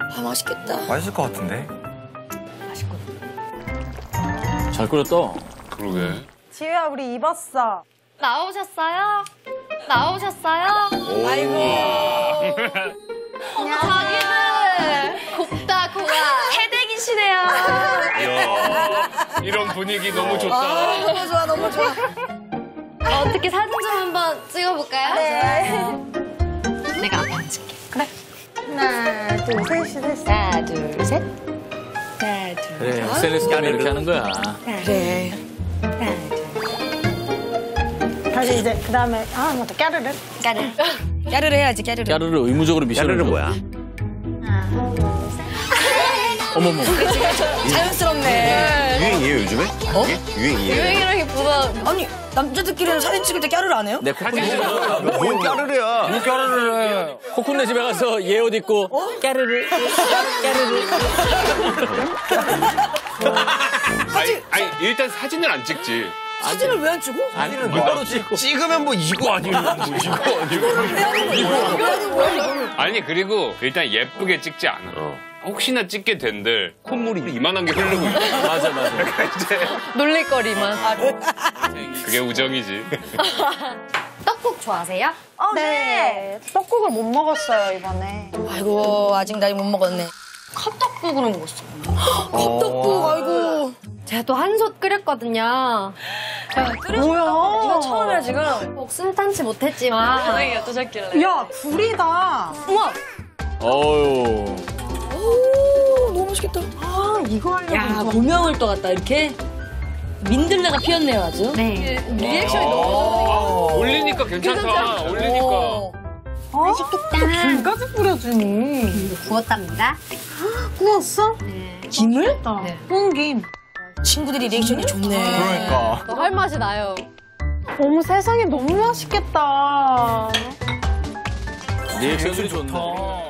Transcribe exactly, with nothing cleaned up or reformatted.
아, 맛있겠다. 맛있을 것 같은데? 맛있거든. 잘 끓였다. 그러게. 지우야, 우리 입었어. 나오셨어요? 나오셨어요? 아이고. 자기들 곱다 고와 해댁이시네요. 이야, 이런 분위기 너무 좋다. 아, 너무 좋아, 너무 좋아. 어, 어떻게 사진 좀 한번 찍어볼까요? 네. 내가 앞에 앉을게. 그래. 하나, 둘, 셋, 셋. 하나, 둘, 셋. 하나, 둘, 그래, 에스엔에스 때문에 이렇게 하는 거야. 그래. 하나, 둘. 다시 이제 그 다음에 아 맞다 까르르. 까르르. 까르르 해야지, 까르르. 까르르 의무적으로 미션을 야르는 줘. 뭐야? 어머머. 자연스럽네. 유행이에요, 요즘에? 어? 유행이에요. 유행이라기보다 아니, 남자들끼리는 사진 찍을 때 까르르 안 해요? 내 코쿤네 집에 가서 뭔 까르르야? 뭐 까르르를 해. 코쿤네 집에 가서 얘 옷 입고 까르르 까르르. 아니, 아니, 일단 사진을 안 찍지. 사진을 왜 안 찍어? 아니는 따로 찍고. 찍으면 뭐 이거 아니면 뭐 이거 아니고. 아니, 그리고 일단 예쁘게 찍지 않아. 혹시나 찍게 된들 콧물이 이만한 게 흐르고 있어. 맞아, 맞아. 이제 놀릴거리만. 그게 우정이지. 떡국 좋아하세요? 어, 네. 떡국을 못 먹었어요 이번에. 아이고, 아직 나이 못 먹었네. 컵떡국으로 먹었어. 컵떡국, 아이고. 제가 또 한솥 끓였거든요. 뭐야? 이거 처음이라 지금 꼭 순탄치 못했지만. 반응이 어떠셨길래? 야 굴이다. 우와! 어유. 오, 너무 맛있겠다. 아 이거 하려고. 야, 고명을 또 갖다 이렇게 민들레가 피었네요, 아주. 네. 리액션이 너무 올리니까 괜찮다. 올리니까. 어. 맛있겠다. 김까지 뿌려주니. 구웠답니다. 구웠어? 네. 김을? 네. 홍김. 친구들이 리액션이 좋네. 그러니까. 더 할 맛이 나요. 어머 세상에 너무 맛있겠다. 리액션이 좋네.